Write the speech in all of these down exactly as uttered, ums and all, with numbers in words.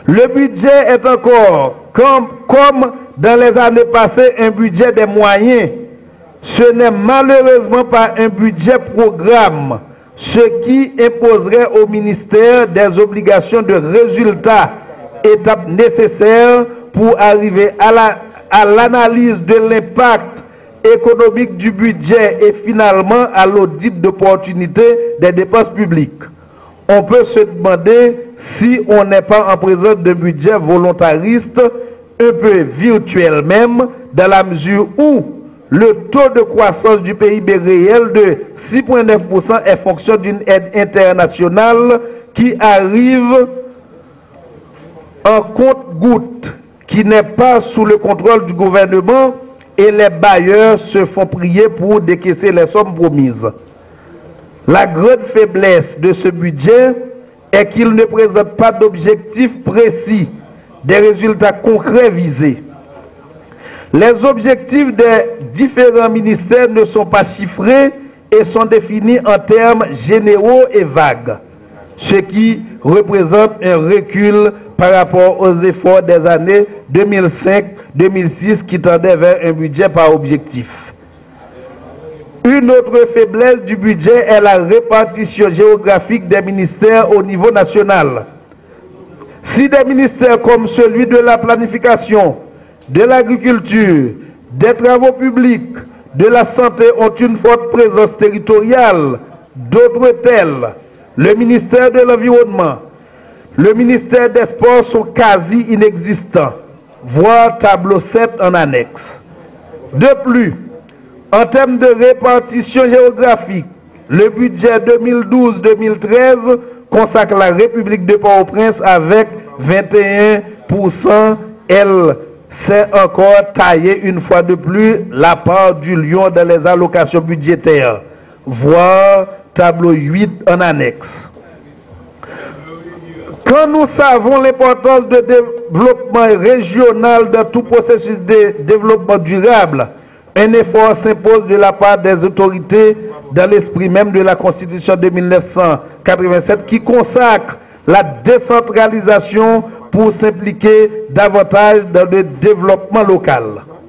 Le budget est encore, comme, comme dans les années passées, un budget des moyens. Ce n'est malheureusement pas un budget programme, ce qui imposerait au ministère des obligations de résultats, étapes nécessaires pour arriver à la, à l'analyse de l'impact économique du budget et finalement à l'audit d'opportunité des dépenses publiques. On peut se demander si on n'est pas en présence de budget volontariste, un peu virtuel même, dans la mesure où le taux de croissance du P I B réel de six virgule neuf pour cent est fonction d'une aide internationale qui arrive en compte-gouttes, qui n'est pas sous le contrôle du gouvernement, et les bailleurs se font prier pour décaisser les sommes promises. La grande faiblesse de ce budget est qu'il ne présente pas d'objectifs précis, des résultats concrets visés. Les objectifs des différents ministères ne sont pas chiffrés et sont définis en termes généraux et vagues, ce qui représente un recul par rapport aux efforts des années deux mille cinq deux mille six qui tendaient vers un budget par objectif. Une autre faiblesse du budget est la répartition géographique des ministères au niveau national. Si des ministères comme celui de la planification, de l'agriculture, des travaux publics, de la santé ont une forte présence territoriale, d'autres tels, le ministère de l'Environnement, le ministère des Sports sont quasi inexistants, voire tableau sept en annexe. De plus, en termes de répartition géographique, le budget deux mille douze deux mille treize consacre la République de Port-au-Prince avec vingt et un pour cent. Elle s'est encore taillé une fois de plus la part du lion dans les allocations budgétaires, voire tableau huit en annexe. Quand nous savons l'importance de développement régional dans tout processus de développement durable, un effort s'impose de la part des autorités dans l'esprit même de la Constitution de mille neuf cent quatre-vingt-sept qui consacre la décentralisation pour s'impliquer davantage dans le développement local.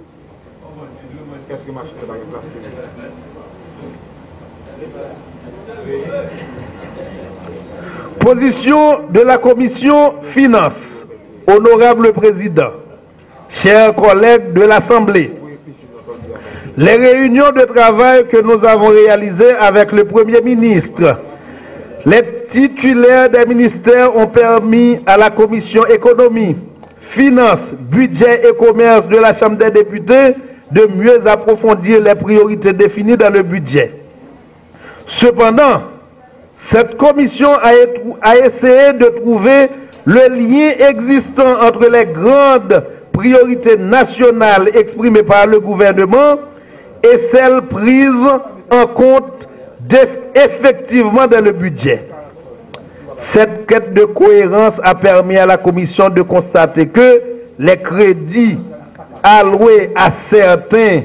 Position de la Commission Finances. Honorable Président, chers collègues de l'Assemblée, les réunions de travail que nous avons réalisées avec le Premier ministre, les titulaires des ministères ont permis à la Commission Économie, Finances, Budget et Commerce de la Chambre des députés de mieux approfondir les priorités définies dans le budget. Cependant, cette commission a, a essayé de trouver le lien existant entre les grandes priorités nationales exprimées par le gouvernement et celles prises en compte effectivement dans le budget. Cette quête de cohérence a permis à la commission de constater que les crédits alloués à certains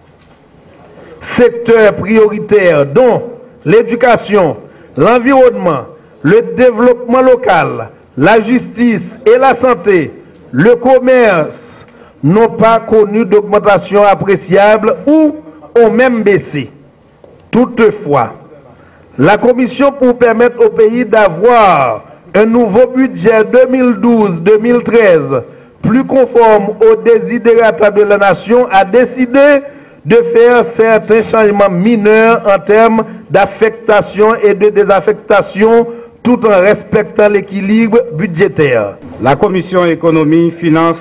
secteurs prioritaires, dont l'éducation, l'environnement, le développement local, la justice et la santé, le commerce, n'ont pas connu d'augmentation appréciable ou ont même baissé. Toutefois, la Commission, pour permettre au pays d'avoir un nouveau budget deux mille douze deux mille treize plus conforme aux desiderata de la nation, a décidé de faire certains changements mineurs en termes d'affectation et de désaffectation tout en respectant l'équilibre budgétaire. La Commission économie, finances,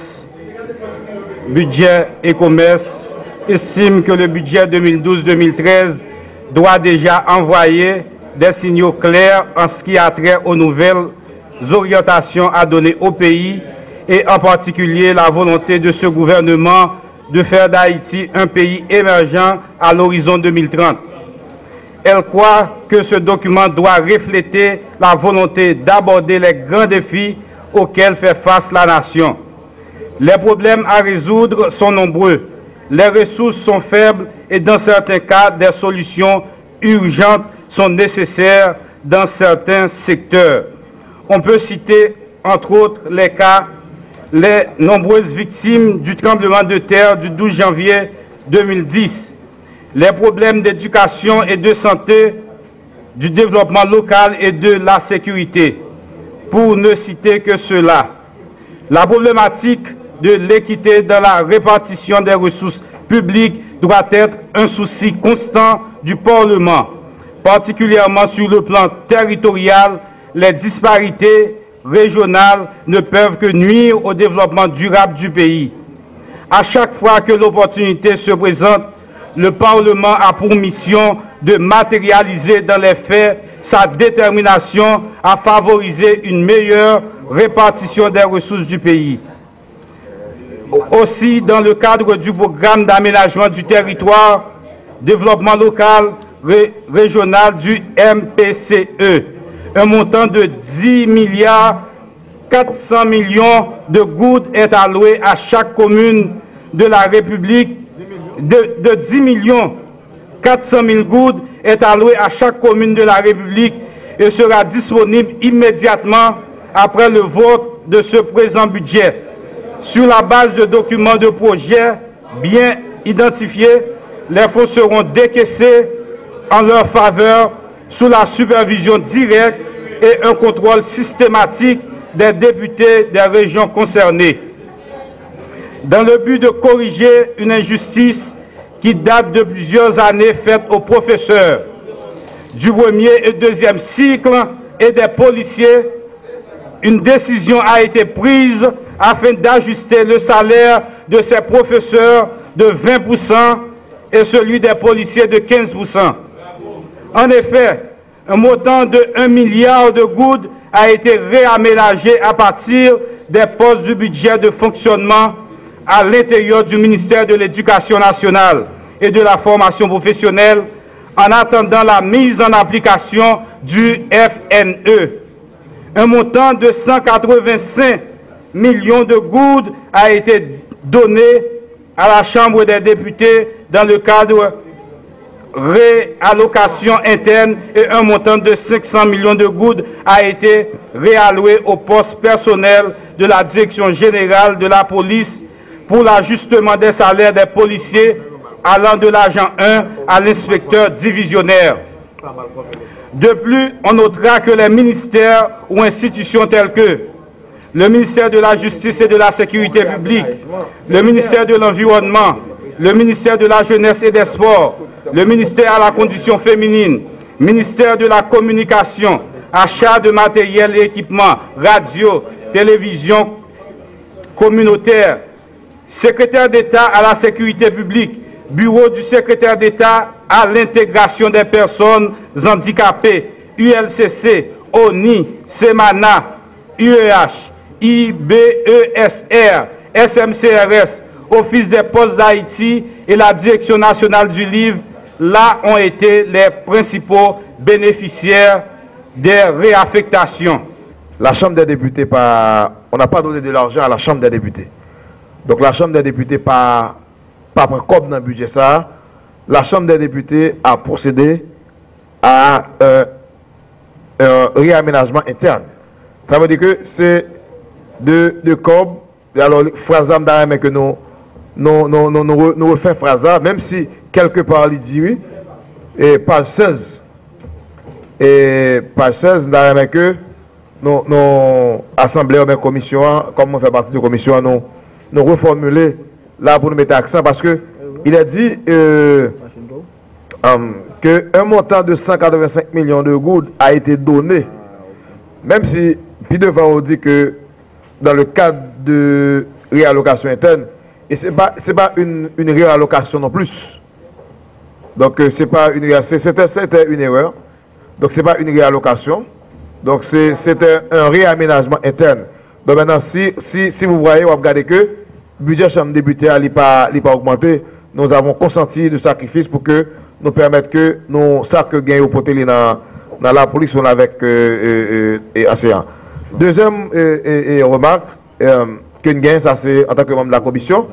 budget et commerce estime que le budget deux mille douze deux mille treize doit déjà envoyer des signaux clairs en ce qui a trait aux nouvelles orientations à donner au pays et en particulier la volonté de ce gouvernement de faire d'Haïti un pays émergent à l'horizon deux mille trente. Elle croit que ce document doit refléter la volonté d'aborder les grands défis auxquels fait face la nation. Les problèmes à résoudre sont nombreux, les ressources sont faibles et dans certains cas, des solutions urgentes sont nécessaires dans certains secteurs. On peut citer entre autres les cas, les nombreuses victimes du tremblement de terre du douze janvier deux mille dix, les problèmes d'éducation et de santé, du développement local et de la sécurité, pour ne citer que cela. La problématique de l'équité dans la répartition des ressources publiques doit être un souci constant du Parlement, particulièrement sur le plan territorial. Les disparités régionales ne peuvent que nuire au développement durable du pays. À chaque fois que l'opportunité se présente, le Parlement a pour mission de matérialiser dans les faits sa détermination à favoriser une meilleure répartition des ressources du pays. Aussi, dans le cadre du programme d'aménagement du territoire, développement local, ré, régional du M P C E, un montant de dix milliards quatre cents millions de gouttes est alloué à chaque commune de la République, de, de dix millions quatre cent mille gouttes est alloué à chaque commune de la République et sera disponible immédiatement après le vote de ce présent budget. Sur la base de documents de projet bien identifiés, les fonds seront décaissés en leur faveur sous la supervision directe et un contrôle systématique des députés des régions concernées. Dans le but de corriger une injustice qui date de plusieurs années faite aux professeurs du premier et deuxième cycle et des policiers, une décision a été prise afin d'ajuster le salaire de ces professeurs de vingt pour cent et celui des policiers de quinze pour cent. En effet, un montant de un milliard de gouttes a été réaménagé à partir des postes du budget de fonctionnement à l'intérieur du ministère de l'Éducation nationale et de la formation professionnelle en attendant la mise en application du F N E. Un montant de cent quatre-vingt-cinq millions de gouttes a été donné à la Chambre des députés dans le cadre réallocation interne et un montant de cinq cents millions de gouttes a été réalloué au poste personnel de la Direction générale de la police pour l'ajustement des salaires des policiers allant de l'agent un à l'inspecteur divisionnaire. De plus, on notera que les ministères ou institutions tels que le ministère de la Justice et de la Sécurité publique, le ministère de l'Environnement, le ministère de la Jeunesse et des Sports, le ministère à la condition féminine, ministère de la Communication, achat de matériel et équipements, radio, télévision communautaire, secrétaire d'État à la sécurité publique, bureau du secrétaire d'État à l'intégration des personnes handicapées, U L C C, O N I, SEMANA, U E H, I B E S R, S M C R S, Office des postes d'Haïti et la Direction nationale du livre, là ont été les principaux bénéficiaires des réaffectations. La Chambre des députés, pas, on n'a pas donné de l'argent à la Chambre des députés. Donc la Chambre des députés pas pas pris comme dans le budget ça. La Chambre des députés a procédé à euh, un réaménagement interne. Ça veut dire que c'est de, de com. Alors, phrase d'arrêt que nous nous, nous, nous, nous, nous refait phrase, même si quelque part il dit oui, et page seize, et page seize, d'arrêt que nous, nous assemblée ou bien commission, comme on fait partie de la commission, nous, nous reformuler là pour nous mettre accent parce que il a dit euh, um, qu'un montant de cent quatre-vingt-cinq millions de gouttes a été donné, même si, puis devant on dit que dans le cadre de réallocation interne, et ce n'est pas, pas une, une réallocation non plus. Donc c'est pas une c'était une erreur. Donc c'est pas une réallocation. Donc c'était un réaménagement interne. Donc maintenant, si, si, si vous voyez, vous regardez que le budget chambre député n'a pas, pas augmenté, nous avons consenti de sacrifice pour que nous permettre que nous sacs gagnent au poté dans, dans la police on avec euh, euh, et A C A. Deuxième euh, euh, euh, remarque, euh, que nous gagnons, ça c'est en tant que membre de la commission.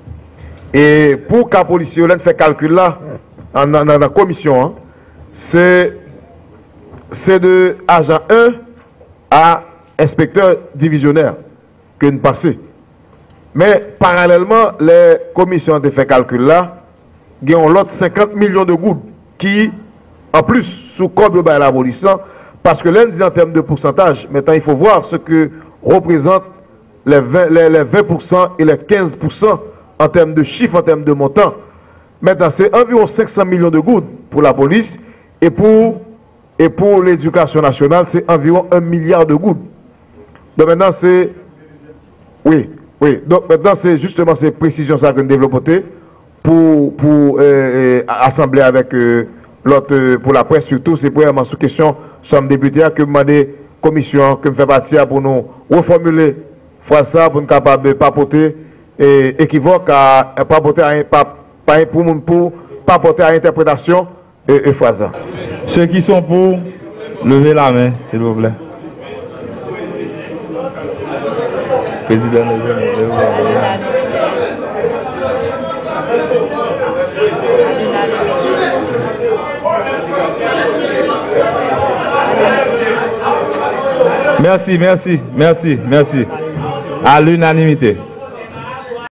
Et pour qu'un policier fait calcul là, dans la commission, hein, c'est de agent un à inspecteurs divisionnaires que nous passons. Mais parallèlement, les commissions ont fait calcul là, il y a l'autre cinquante millions de gouttes qui, en plus, sous code de l'abolition, parce que l'un dit en termes de pourcentage, maintenant il faut voir ce que représentent les vingt, les, les vingt pour cent et les quinze pour cent en termes de chiffres, en termes de montant. Maintenant, c'est environ cinq cents millions de gouttes pour la police et pour, et pour l'éducation nationale, c'est environ un milliard de gouttes. Donc maintenant, c'est... Oui, oui. Donc maintenant, c'est justement ces précisions ça que nous développons pour, pour euh, assembler avec euh, l'autre, euh, pour la presse surtout, c'est premièrement sous question, sommes députés que nous demandons commission, que nous faisons partie pour nous reformuler ça pour nous capables de papoter et équivoque à papoter à pas pour pour papoter à interprétation et, et phrase. Ceux qui sont pour, levez la main, s'il vous plaît. Président, levez la main. Merci, merci, merci, merci. À l'unanimité.